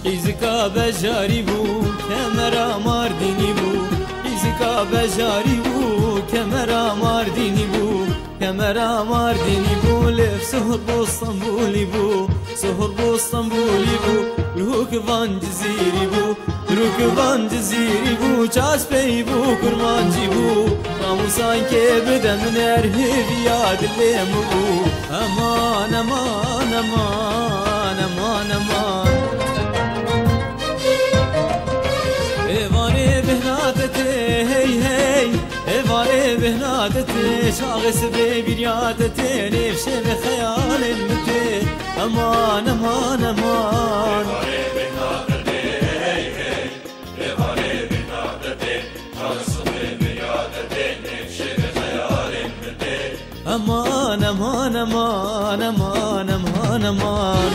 قیزکا بجاری بو کمرا ماردینی بو قیزکا بجاری بو کمرا ماردینی بو کمرا ماردینی بو لف سهر بو اسطنبولی بو سهر بو اسطنبولی بو روکوان جزیری بو روکوان جزیری بو چاس پی بو کرمانجی بو ناموسان که بدم نرهی بیاد لیم بو امان امان امان امان امان ایوانه بهناتته هی هی ایوانه بهناتته شاغس به بیریاتته نفشه به خیال مته امان امان امان ایوانه بهناتته هی هی ایوانه بهناتته شاغس به بیریاتته نفشه به خیال مته امان امان امان امان امان امان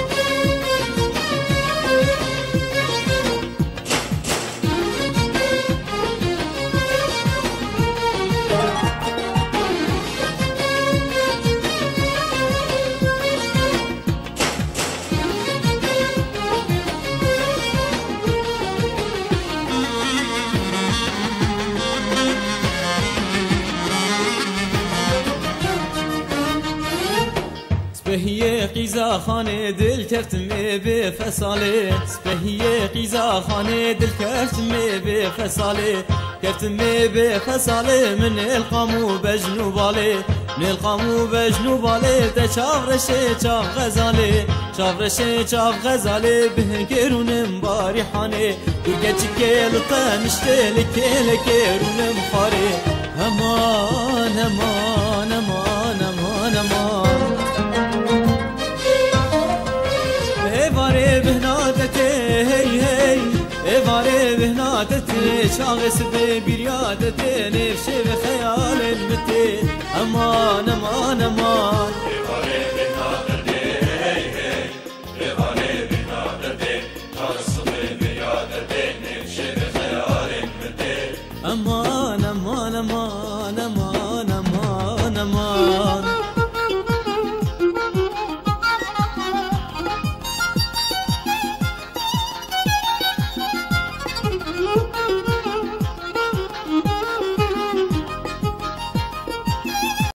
سپهیه قیزا خانه دل کفتمه به فساله سپهیه قیزا خانه دل کفتمه به فساله کفتمه به فساله من القامو بجنوباله من القامو بجنوباله تشاورشه چاف غزاله شاورشه چاف غزاله بهنگرونم باریحانه گرگچی کل تنشته لکل کرونم خاره امان امان امان امان امان ایواره بهناتته هی هی ایواره بهناتته شاغس به بیریاتته نفشه به خیال مته امان امان امان ایوانه بهناتته هی هی ایوانه بهناتته شاغس به بیریاتته نفشه به خیال مته امان امان امان